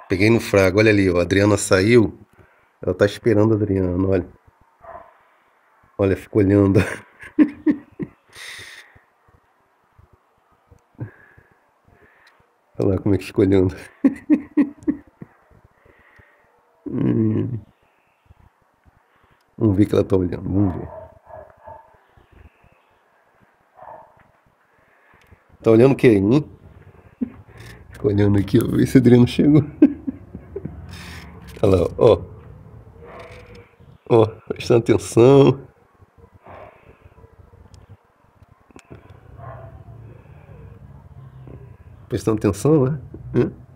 Peguei no frago, olha ali, ó. A Adriana saiu. Ela tá esperando a Adriana, olha. Olha, fica olhando. Olha lá como é que fica olhando. Vamos ver que ela tá olhando, vamos ver. Tá olhando o quê, hein? Fica olhando aqui, ó. Ver se a Adriana chegou. Olha lá, ó. Ó, prestando atenção. Prestando atenção, né? Hã?